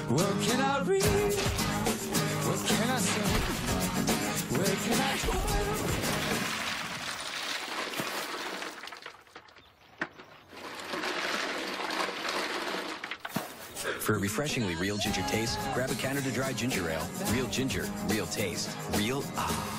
What can I read? What can I say? Where can I go? For a refreshingly real ginger taste, grab a Canada Dry Ginger Ale. Real ginger, real taste, real ah.